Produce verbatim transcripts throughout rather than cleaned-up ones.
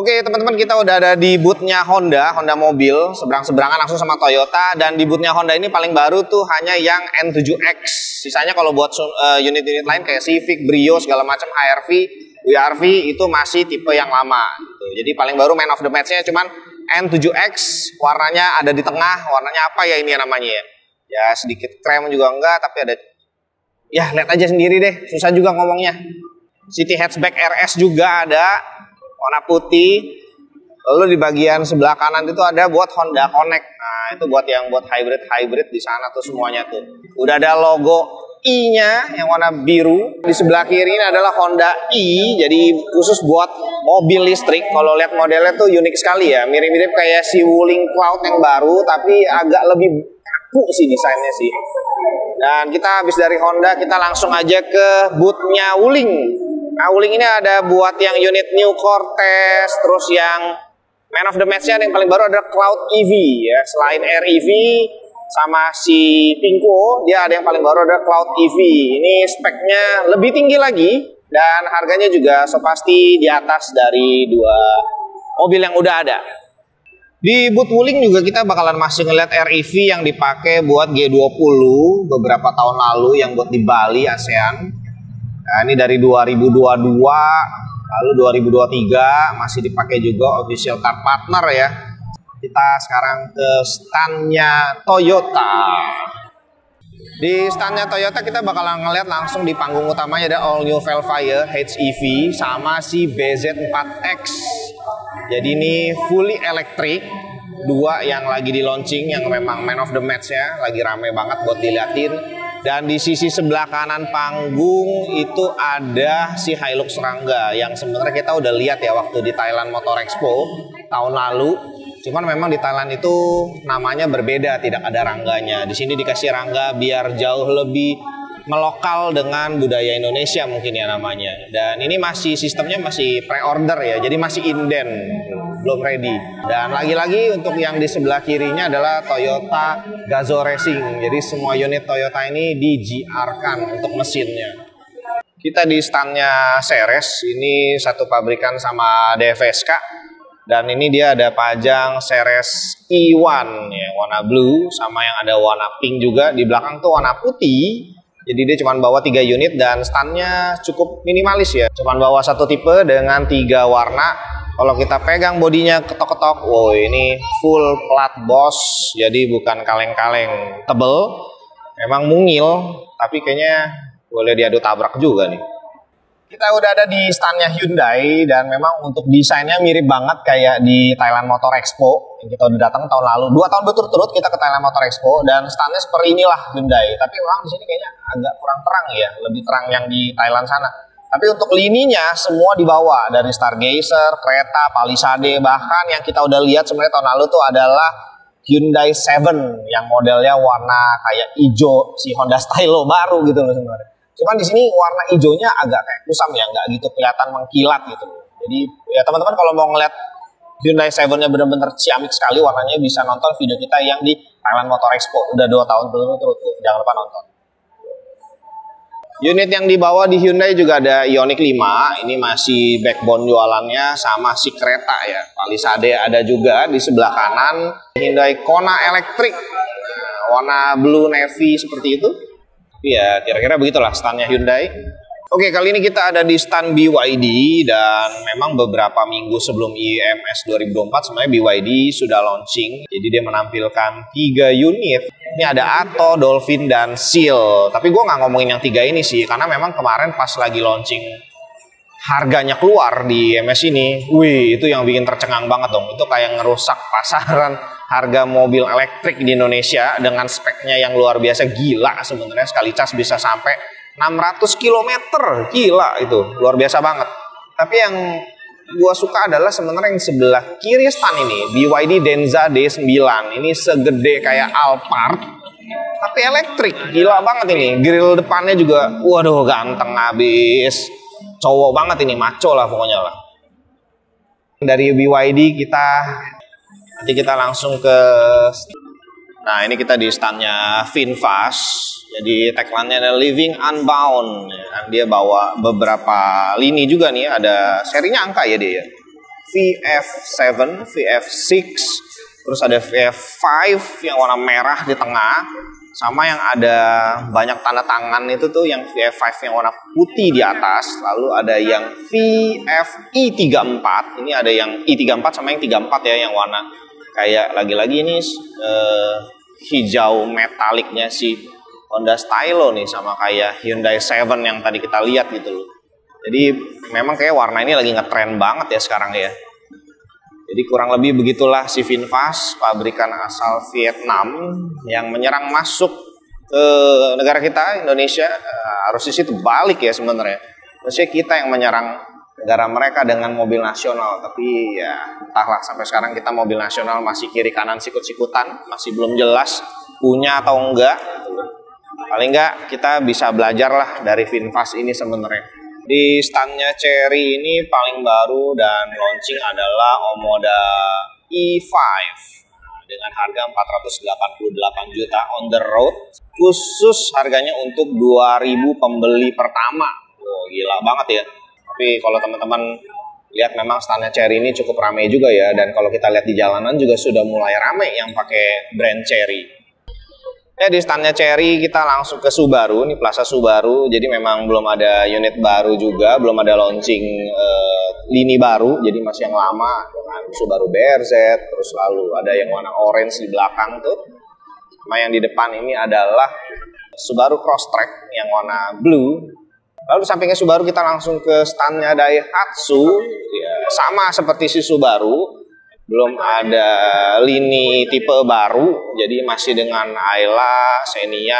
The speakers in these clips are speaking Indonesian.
Oke teman-teman, kita udah ada di boothnya Honda, Honda mobil, seberang-seberangan langsung sama Toyota. Dan di boothnya Honda ini paling baru tuh hanya yang N tujuh X. Sisanya kalau buat unit-unit uh, lain kayak Civic, Brio, segala macam, H R V, W R V itu masih tipe yang lama gitu. Jadi paling baru main of the match-nya cuman N tujuh X, warnanya ada di tengah. Warnanya apa ya ini namanya ya? Ya sedikit krem juga enggak, tapi ada, ya lihat aja sendiri deh, susah juga ngomongnya. City Hatchback R S juga ada, warna putih. Lalu di bagian sebelah kanan itu ada buat Honda Connect. Nah itu buat yang buat hybrid-hybrid di sana tuh semuanya tuh. Udah ada logo I-nya yang warna biru. Di sebelah kiri ini adalah Honda i, jadi khusus buat mobil listrik. Kalau lihat modelnya tuh unik sekali ya, mirip-mirip kayak si Wuling Cloud yang baru, tapi agak lebih kaku sih desainnya sih. Dan kita habis dari Honda, kita langsung aja ke boothnya Wuling. Nah, Wuling ini ada buat yang unit New Cortez, terus yang man of the match-nya yang paling baru ada Cloud E V ya. Selain R E V sama si Pinko, dia ada yang paling baru ada Cloud E V. Ini speknya lebih tinggi lagi dan harganya juga so pasti di atas dari dua mobil yang udah ada. Di booth Wuling juga kita bakalan masih ngeliat R E V yang dipakai buat G dua puluh beberapa tahun lalu yang buat di Bali ASEAN. Nah, ini dari dua ribu dua puluh dua, lalu dua ribu dua puluh tiga masih dipakai juga official car partner ya. Kita sekarang ke standnya Toyota. Di standnya Toyota kita bakalan ngeliat langsung di panggung utamanya ada All New Velfire H E V sama si B Z empat X. Jadi ini fully electric, dua yang lagi di launching yang memang man of the match ya, lagi rame banget buat diliatin. Dan di sisi sebelah kanan panggung itu ada si Hilux Rangga yang sebenarnya kita udah lihat ya waktu di Thailand Motor Expo tahun lalu. Cuman memang di Thailand itu namanya berbeda, tidak ada rangganya. Di sini dikasih rangga biar jauh lebih melokal dengan budaya Indonesia mungkin ya namanya. Dan ini masih sistemnya masih pre-order ya, jadi masih inden, belum ready. Dan lagi-lagi untuk yang di sebelah kirinya adalah Toyota Gazoo Racing. Jadi semua unit Toyota ini di G R-kan untuk mesinnya. Kita di standnya Ceres, ini satu pabrikan sama D F S K. Dan ini dia ada pajang Ceres E satu ya, warna blue sama yang ada warna pink juga. Di belakang tuh warna putih. Jadi dia cuma bawa tiga unit dan standnya cukup minimalis ya. Cuma bawa satu tipe dengan tiga warna. Kalau kita pegang bodinya ketok-ketok, wow ini full plat Bosch. Jadi bukan kaleng-kaleng tebel. Memang mungil, tapi kayaknya boleh diadu tabrak juga nih. Kita udah ada di standnya Hyundai dan memang untuk desainnya mirip banget kayak di Thailand Motor Expo yang kita udah datang tahun lalu. Dua tahun berturut-turut kita ke Thailand Motor Expo dan standnya seperti inilah Hyundai. Tapi memang di sini kayaknya agak kurang terang ya, lebih terang yang di Thailand sana. Tapi untuk lininya semua dibawa dari Stargazer, kereta, Palisade, bahkan yang kita udah lihat sebenarnya tahun lalu tuh adalah Hyundai tujuh yang modelnya warna kayak hijau, si Honda Stylo baru gitu loh sebenarnya. Cuman di sini warna hijaunya agak kayak kusam ya, nggak gitu kelihatan mengkilat gitu. Jadi ya teman-teman kalau mau ngeliat Hyundai tujuh-nya bener-bener ciamik sekali warnanya, bisa nonton video kita yang di Thailand Motor Expo. Udah dua tahun berturut-turut, jangan lupa nonton. Unit yang dibawa di Hyundai juga ada Ioniq lima, ini masih backbone jualannya sama si kereta ya. Palisade ada juga di sebelah kanan. Hyundai Kona Electric, warna blue navy seperti itu. Ya kira-kira begitulah standnya Hyundai. Oke, kali ini kita ada di stand B Y D dan memang beberapa minggu sebelum I M S dua ribu dua puluh empat sebenarnya B Y D sudah launching. Jadi dia menampilkan tiga unit. Ini ada Atto, Dolphin, dan Seal. Tapi gue nggak ngomongin yang tiga ini sih, karena memang kemarin pas lagi launching harganya keluar di I M S ini, wih itu yang bikin tercengang banget dong. Itu kayak ngerusak pasaran harga mobil elektrik di Indonesia dengan speknya yang luar biasa, gila sebenarnya. Sekali cas bisa sampai enam ratus kilometer, gila itu, luar biasa banget. Tapi yang gua suka adalah sebenarnya yang sebelah kiri stand ini, B Y D Denza D sembilan. Ini segede kayak Alphard, tapi elektrik, gila banget ini. Grill depannya juga, waduh ganteng abis, cowok banget ini, maco lah pokoknya lah. Dari B Y D kita nanti kita langsung ke, nah ini kita di standnya VinFast. Jadi tagline-nya ada Living Unbound. Dia bawa beberapa lini juga nih, ada serinya angka ya dia. V F tujuh, V F enam, terus ada V F lima yang warna merah di tengah, sama yang ada banyak tanda tangan itu tuh yang V F lima yang warna putih di atas. Lalu ada yang V F I tiga puluh empat, ini ada yang I tiga puluh empat sama yang tiga puluh empat ya, yang warna kayak lagi-lagi ini eh, hijau metaliknya si Honda Stylo nih, sama kayak Hyundai tujuh yang tadi kita lihat gitu loh. Jadi memang kayak warna ini lagi ngetren banget ya sekarang ya. Jadi kurang lebih begitulah si VinFast, pabrikan asal Vietnam yang menyerang masuk ke negara kita, Indonesia. Harus di situ balik ya sebenarnya. Maksudnya kita yang menyerang negara mereka dengan mobil nasional. Tapi ya entahlah, sampai sekarang kita mobil nasional masih kiri kanan sikut-sikutan, masih belum jelas punya atau enggak. Paling enggak kita bisa belajar lah dari VinFast ini sebenarnya. Di standnya Chery ini paling baru dan launching adalah Omoda E lima dengan harga empat ratus delapan puluh delapan juta on the road. Khusus harganya untuk dua ribu pembeli pertama. Oh, gila banget ya. Tapi kalau teman-teman lihat memang standnya Chery ini cukup ramai juga ya. Dan kalau kita lihat di jalanan juga sudah mulai ramai yang pakai brand Chery. Ya, di standnya Chery kita langsung ke Subaru, ini Plaza Subaru. Jadi memang belum ada unit baru juga, belum ada launching uh, lini baru. Jadi masih yang lama dengan Subaru B R Z, terus lalu ada yang warna orange di belakang tuh. Sama yang di depan ini adalah Subaru Crosstrek yang warna blue. Lalu di sampingnya Subaru kita langsung ke standnya Daihatsu. Ya, sama seperti si Subaru. Belum ada lini tipe baru, jadi masih dengan Ayla, Xenia,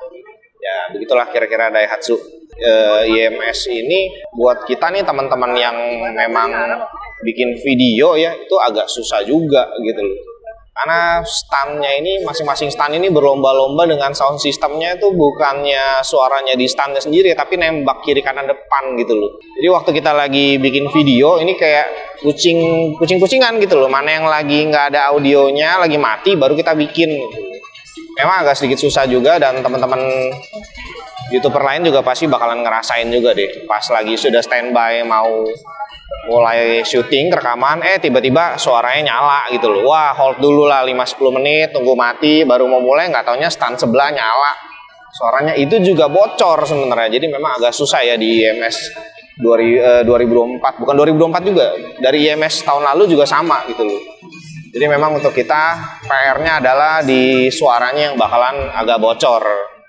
ya begitulah kira-kira Daihatsu. E, I M S ini buat kita nih teman-teman yang memang bikin video ya, itu agak susah juga gitu loh. Karena standnya ini, masing-masing stand ini berlomba-lomba dengan sound systemnya itu bukannya suaranya di standnya sendiri, tapi nembak kiri kanan depan gitu loh. Jadi waktu kita lagi bikin video, ini kayak kucing kucing-kucingan gitu loh. Mana yang lagi nggak ada audionya, lagi mati, baru kita bikin gitu. Memang agak sedikit susah juga, dan teman-teman YouTuber lain juga pasti bakalan ngerasain juga deh. Pas lagi sudah standby mau mulai syuting rekaman, eh tiba-tiba suaranya nyala gitu loh. Wah, hold dulu lah lima sampai sepuluh menit, tunggu mati, baru mau mulai, nggak taunya stand sebelah nyala. Suaranya itu juga bocor sebenarnya. Jadi memang agak susah ya di I M S dua ribu dua puluh empat, bukan dua ribu dua puluh empat juga. Dari I M S tahun lalu juga sama gitu loh. Jadi memang untuk kita P R-nya adalah di suaranya yang bakalan agak bocor.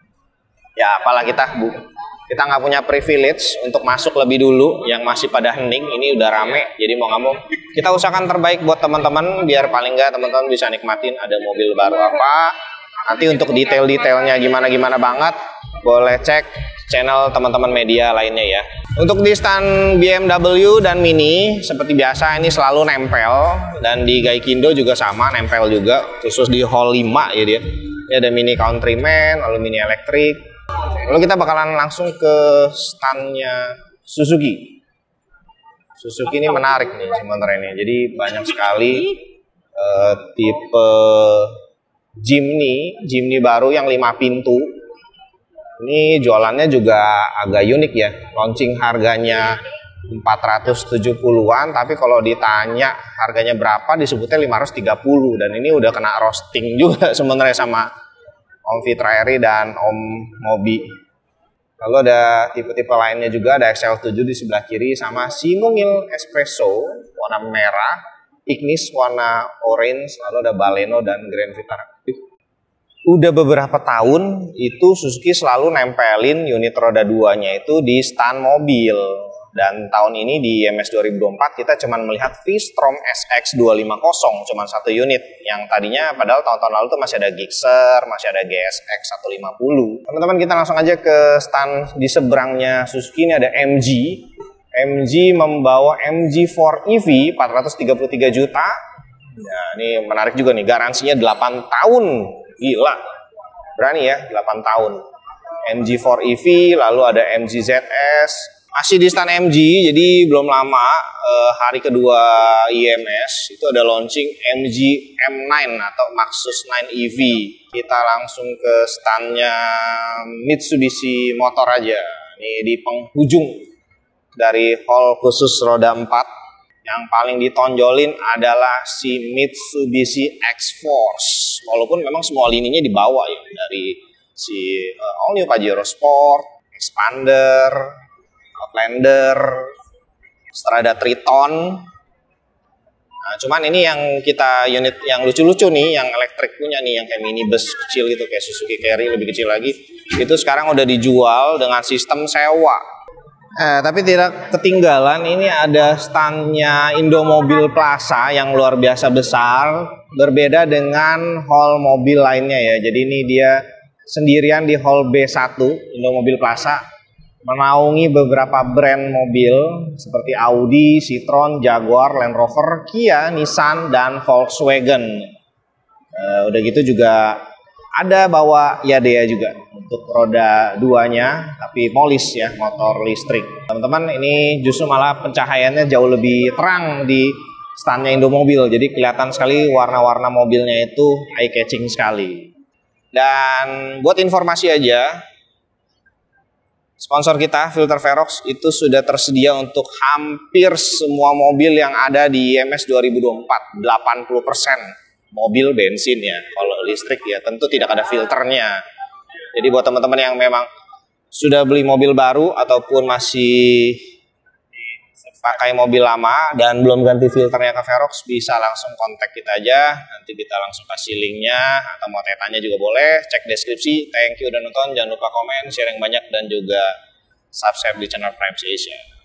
Ya apalah kita bu. Kita nggak punya privilege untuk masuk lebih dulu, yang masih pada hening, ini udah rame, jadi mau nggak mau kita usahakan terbaik buat teman-teman, biar paling nggak teman-teman bisa nikmatin ada mobil baru apa. Nanti untuk detail-detailnya gimana-gimana banget, boleh cek channel teman-teman media lainnya ya. Untuk di stand B M W dan Mini, seperti biasa ini selalu nempel, dan di Gaikindo juga sama, nempel juga, khusus di hall lima ya dia. Ini ada Mini Countryman, lalu Mini Electric. Lalu kita bakalan langsung ke standnya Suzuki. Suzuki ini menarik nih sebenarnya nih. Jadi banyak sekali uh, tipe Jimny, Jimny baru yang lima pintu. Ini jualannya juga agak unik ya. Launching harganya empat ratus tujuh puluhan, tapi kalau ditanya harganya berapa disebutnya lima ratus tiga puluh, dan ini udah kena roasting juga sebenarnya sama Om Fitra Eri dan Om Mobi. Lalu ada tipe-tipe lainnya juga, ada X L tujuh di sebelah kiri, sama si Mungil Espresso warna merah, Ignis warna orange, lalu ada Baleno dan Grand Vitara. Udah beberapa tahun itu Suzuki selalu nempelin unit roda duanya itu di stand mobil. Dan tahun ini di I M S dua ribu dua puluh empat kita cuma melihat V-Strom S X dua lima nol, cuma satu unit. Yang tadinya padahal tahun-tahun lalu tuh masih ada Gixxer, masih ada G S X seratus lima puluh. Teman-teman, kita langsung aja ke stand di seberangnya Suzuki. Ini ada M G. M G membawa M G empat E V empat ratus tiga puluh tiga juta. Ya, ini menarik juga nih, garansinya delapan tahun. Gila. Berani ya, delapan tahun. M G empat E V, lalu ada M G Z S. Masih di stand M G, jadi belum lama, eh, hari kedua I M S itu ada launching M G M sembilan atau Maxus sembilan E V. Kita langsung ke standnya Mitsubishi Motor aja. Ini di penghujung dari hall khusus roda empat. Yang paling ditonjolin adalah si Mitsubishi X-Force. Walaupun memang semua lininya dibawa ya, dari si uh, All New Pajero Sport, Expander, Outlander, Strada Triton. Nah, cuman ini yang kita unit yang lucu-lucu nih, yang elektrik punya nih, yang kayak minibus kecil gitu, kayak Suzuki Carry lebih kecil lagi. Itu sekarang udah dijual dengan sistem sewa. Eh, tapi tidak ketinggalan, ini ada standnya Indomobil Plaza yang luar biasa besar, berbeda dengan hall mobil lainnya ya. Jadi ini dia sendirian di hall B satu Indomobil Plaza, menaungi beberapa brand mobil seperti Audi, Citroen, Jaguar, Land Rover, Kia, Nissan, dan Volkswagen. Eh, udah gitu juga ada bawa Yadea juga untuk roda duanya, tapi polis ya, motor listrik. Teman-teman, ini justru malah pencahayaannya jauh lebih terang di standnya Indomobil. Jadi kelihatan sekali warna-warna mobilnya itu eye catching sekali. Dan buat informasi aja, sponsor kita, Filter Verox, itu sudah tersedia untuk hampir semua mobil yang ada di I M S dua ribu dua puluh empat, delapan puluh persen. Mobil bensin ya, kalau listrik ya tentu tidak ada filternya. Jadi buat teman-teman yang memang sudah beli mobil baru ataupun masih pakai mobil lama dan belum ganti filternya ke Verox, bisa langsung kontak kita aja, nanti kita langsung kasih linknya, atau mau tanya juga boleh, cek deskripsi. Thank you udah nonton, jangan lupa komen, share yang banyak, dan juga subscribe di channel Prime Asia.